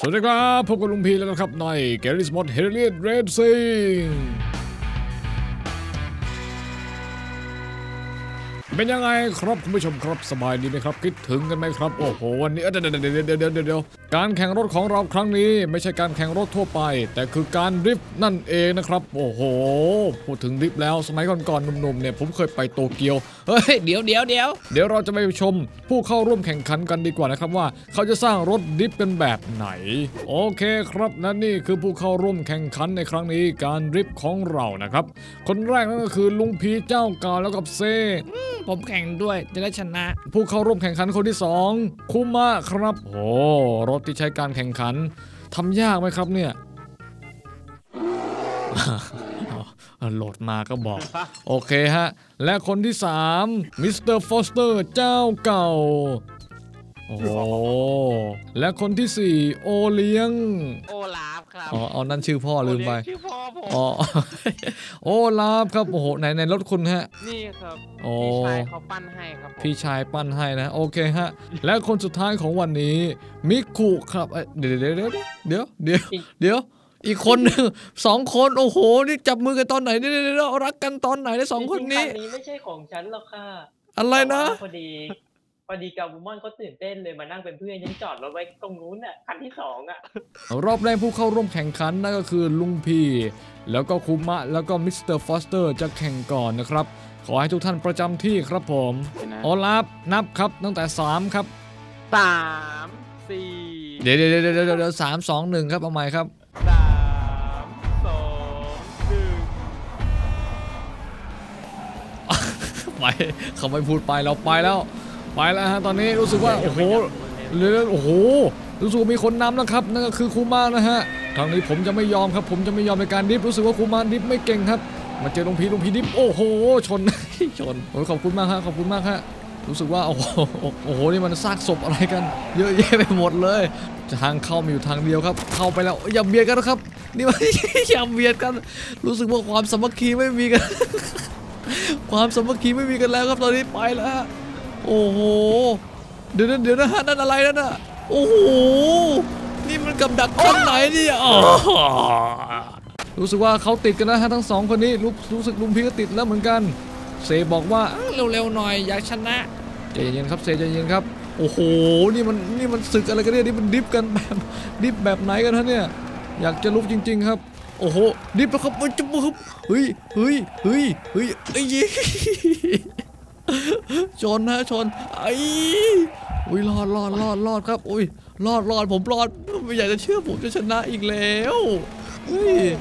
สวัสดีครับพบกับลุงพีแล้วนะครับใน Garry's Mod Harrier Racing เป็นยังไงครับคุณผู้ชมครับสบายดีไหมครับคิดถึงกันไหมครับโอ้โหวันนี้เดี๋ยวการแข่งรถของเราครั้งนี้ไม่ใช่การแข่งรถทั่วไปแต่คือการดริฟต์นั่นเองนะครับโอ้โหพูดถึงดริฟต์แล้วสมัยก่อนๆหนุ่มๆเนี่ยผมเคยไปโตเกียวเฮ้ยเดี๋ยวเราจะไปชมผู้เข้าร่วมแข่งขันกันดีกว่านะครับว่าเขาจะสร้างรถดริฟต์กันแบบไหนโอเคครับนั่นนี่คือผู้เข้าร่วมแข่งขันในครั้งนี้การดริฟต์ของเรานะครับคนแรกนั่นก็คือลุงพีเจ้าเก่าแล้วกับเซผมแข่งด้วยจะได้ชนะผู้เข้าร่วมแข่งขันคนที่2คุมะครับโอ้รถที่ใช้การแข่งขันทำยากไหมครับเนี่ย โหลดมาก็บอกโอเคฮะและคนที่3มิสเตอร์ฟอสเตอร์เจ้าเก่าโอ้และคนที่4โอเลี้ยงโอลาฟครับอ๋อนั่นชื่อพ่อลืมไปชื่อพ่อผมอ๋อโอลาฟครับโอ้โหในรถคุณฮะนี่ครับพี่ชายเขาปั้นให้ครับพี่ชายปั้นให้นะโอเคฮะและคนสุดท้ายของวันนี้มิคุครับเดี๋ยวอีกคนหนึ่ง2 คนโอ้โหนี่จับมือกันตอนไหนเดี๋ยวรักกันตอนไหนได้2 คนนี้ไม่ใช่ของฉันหรอกค่ะอะไรนะพอดีกาบูมอนเขาตื่นเต้นเลยมานั่งเป็นเพื่อนยังจอดรถไว้ตรงนู้นอ่ะคันที่2อ่ะรอบแรกผู้เข้าร่วมแข่งขันนั่นก็คือลุงพีแล้วก็คุมะแล้วก็มิสเตอร์ฟอสเตอร์จะแข่งก่อนนะครับขอให้ทุกท่านประจำที่ครับผมโอลาฟนับครับตั้งแต่3ครับ 3 4 เดี๋ยว3 2 1ครับเอาใหม่ครับ 3 2 1ไปเขาไม่พูดไปเราไปแล้วฮะตอนนี้รู้สึกว่าโอ้โหรู้สึกมีคนนำแล้วครับนั่นก็คือคูมานะฮะครั้งนี้ผมจะไม่ยอมครับผมจะไม่ยอมในการดิฟรู้สึกว่าคูมาดิฟไม่เก่งครับมาเจอลุงพีดิฟโอ้โหชนโอ้ขอบคุณมากฮะขอบคุณมากฮะรู้สึกว่าโอ้โหนี่มันซากศพอะไรกันเยอะแยะไปหมดเลยทางเข้ามีอยู่ทางเดียวครับเข้าไปแล้วอย่าเบียดกันนะครับนี่มันอย่าเบียดกันรู้สึกว่าความสามัคคีไม่มีกันความสามัคคีไม่มีกันแล้วครับตอนนี้ไปแล้วโอ้โหเดี๋ยวนะฮะนั่นอะไรนั่นน่ะโอ้โหนี่มันกับดักข้างไหนเนี่ยรู้สึกว่าเขาติดกันนะฮะทั้ง2 คนนี้รู้สึกลุงพีก็ติดแล้วเหมือนกันเซบอกว่าเร็วๆหน่อยอยากชนะใจเย็นครับเซใจเย็นครับโอ้โหนี่มันศึกอะไรกันเนี่ยนี่มันดิฟกันดิฟแบบไหนกันฮะเนี่ยอยากจะลุกจริงๆครับโอ้โหดิฟแล้วครับจุ๊บเฮ้ยชนไอ้อุ้ยรอดครับอุ้ยรอดผมรอดไม่อยากจะเชื่อผมจะชนะอีกแล้วเฮ้ย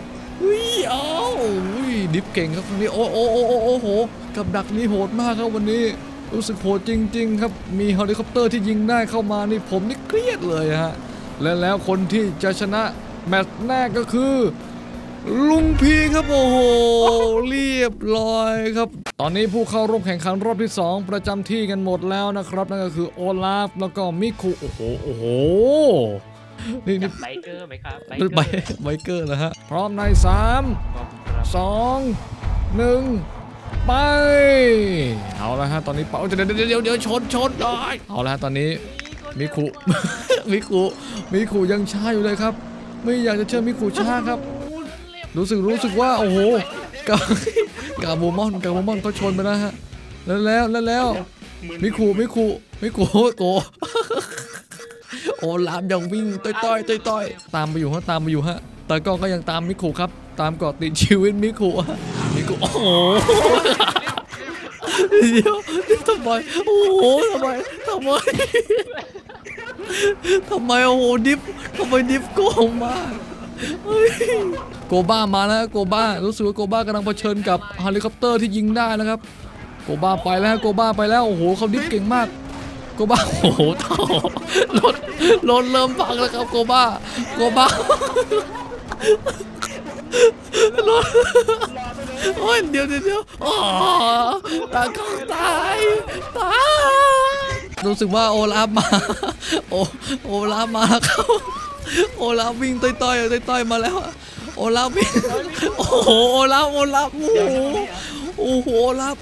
ดิฟเก่งครับวันนี้โอ้โหกับดักนี้โหดมากครับวันนี้รู้สึกโหดจริงๆครับมีเฮลิคอปเตอร์ที่ยิงได้เข้ามานี่ผมนี่เครียดเลยฮะแล้วคนที่จะชนะแมตช์แรกก็คือลุงพีครับโอ้โหเรียบร้อยครับตอนนี้ผู้เข้าร่วมแข่งขันรอบที่2ประจำที่กันหมดแล้วนะครับนั่นก็คือโอลาฟแล้วก็มิคุโอ้โหนี่ไบเกอร์ไหมครับไบเกอร์นะฮะพร้อมใน3 2 1ไปเอาละฮะตอนนี้เดี๋ยวชนเลยเอาละฮะตอนนี้มิคุยังช้าอยู่เลยครับไม่อยากจะเชื่อมิคุช้าครับรู้สึกว่าโอ้โหกาโบมอนเขาชนไปแล้วฮะแล้วมิคุโกโอ้ลามยังวิ่งต้อยตามไปอยู่ฮะแต่ก็ยังตามมิคุครับตามเกาะติดชีวิตมิคุโอ้โหเดี๋ยวทำไมโอ้โหทำไมโอ้โหทำไมดิฟโกงมากโกบ้ามาแล้วโกบ้ารู้สึกว่าโกบ้ากำลังเผชิญกับเฮลิคอปเตอร์ที่ยิงได้นะครับโกบ้าไปแล้วโอ้โหเขาดิฟเก่งมากโกบ้าโอ้โหรถเริ่มพังแล้วครับโกบ้ารถโอ้ยเดี๋ยวอ๋อตาเขาตายรู้สึกว่าโอลาฟมาโอลาฟมาครับโอลาฟวิ่งต้อยมาแล้วโอลาฟวิ่งโอ้โหโอลาฟโอ้โหโอลาฟ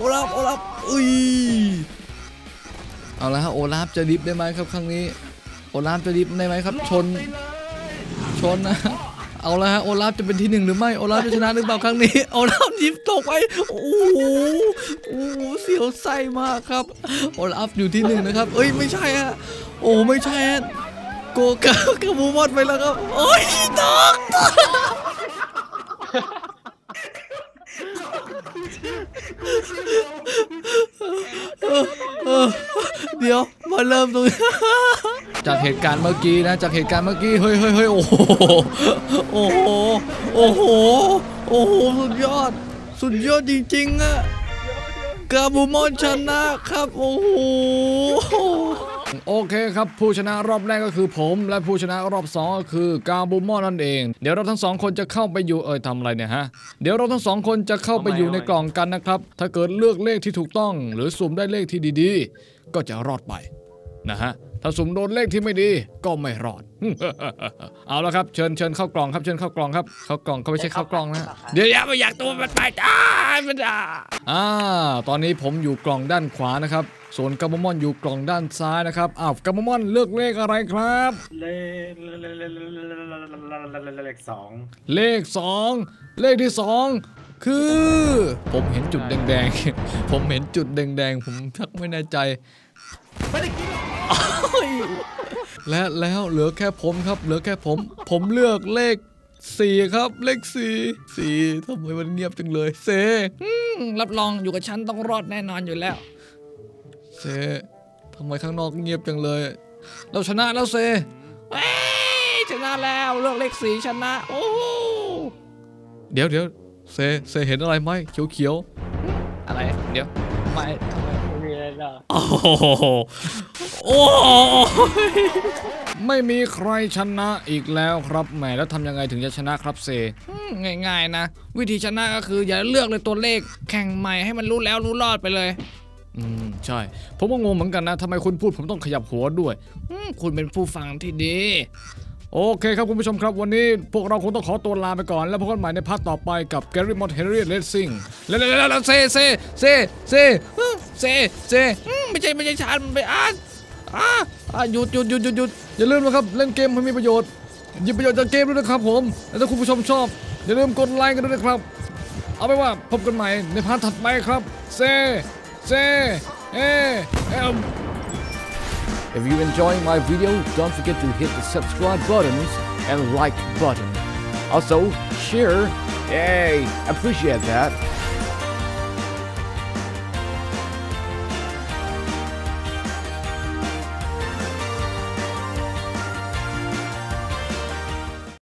เอาละฮะโอลาฟจะดิฟได้ไหมครับครั้งนี้โอลาฟจะดิฟได้ไหมครับชนชนนะเอาละฮะโอลาฟจะเป็นที่หนึ่งหรือไม่โอลาฟจะชนะหรือเปล่าครั้งนี้โอลาฟยิบตกไปโอ้โหเสียวไส้มากครับโอลาฟอยู่ที่หนึ่งนะครับเอ้ยไม่ใช่ฮะโอ้ไม่ใช่ฮะโกกากาบูมอนไปแล้วครับโอ้ยตกเดี๋ยวมาเริ่มตรงนี้จากเหตุการณ์เมื่อกี้นะจากเหตุการณ์เมื่อกี้เฮ้ยโอ้โหโอ้โหโอ้โหโอ้โหสุดยอดจริงๆอะกาบูมอนชนะครับโอ้โหโอเคครับผู้ชนะรอบแรกก็คือผมและผู้ชนะรอบ2ก็คือกาบูมอนนั่นเองเดี๋ยวเราทั้ง2คนจะเข้าไปอยู่ทำอะไรเนี่ยฮะเดี๋ยวเราทั้ง2คนจะเข้าไปอยู่ในกล่องกันนะครับถ้าเกิดเลือกเลขที่ถูกต้องหรือสุ่มได้เลขที่ดีๆก็จะรอดไปนะฮะถ้าสุ่มโดนเลขที่ไม่ดีก็ไม่รอด เอาละครับเชิญเข้ากล่องครับเชิญเข้ากล่องครับเข้ากล่องเขาไม่ใช่เข้ากล่องนะเดี๋ยวไม่อยากตัวมันไปจ้ามันตอนนี้ผมอยู่กล่องด้านขวานะครับส่วนกาบูมอนอยู่กล่องด้านซ้ายนะครับกาบูมอนเลือกเลขอะไรครับเลข 2 เลข2เลขที่2คือผมเห็นจุดแดงๆผมเห็นจุดแดงๆผมชักไม่แน่ใจแล้วเหลือแค่ผมครับเหลือแค่ผมเลือกเลข4ครับเลข4ทำไมมันเงียบจังเลยเซรับรองอยู่กับฉันต้องรอดแน่นอนอยู่แล้วเซทำไมข้างนอกเงียบจังเลยเราชนะแล้วเซชนะแล้วเลือกเลข4ชนะโอ้เดี๋ยวเซเห็นอะไรไหมเขียวอะไรเดี๋ยวไม่ทำไมมีอะไรหรอโอ้ไม่มีใครชนะอีกแล้วครับแหมแล้วทำยังไงถึงจะชนะครับเซง่ายๆนะวิธีชนะก็คืออย่าเลือกเลยตัวเลขแข่งใหม่ให้มันรู้แล้วรู้รอดไปเลยใช่ผมก็งงเหมือนกันนะทำไมคุณพูดผมต้องขยับหัวด้วยคุณเป็นผู้ฟังที่ดีโอเคครับคุณผู้ชมครับวันนี้พวกเราคงต้องขอตัวลาไปก่อนแล้วพบกันใหม่ในพาร์ทต่อไปกับ Gary Mod Harrier Racing แล้วเซไม่ใช่ชาร์จมันไปหยุดอย่าลืมนะครับเล่นเกมให้มีประโยชน์หยิบประโยชน์จากเกมด้วยนะครับผมและถ้าคุณผู้ชมชอบอย่าลืมกดไลค์กันด้วยนะครับเอาไปว่าพบกันใหม่ในพาร์ทถัดไปครับIf you enjoy my video, don't forget to hit the subscribe buttons and like button. Also, share. Yay! Appreciate that.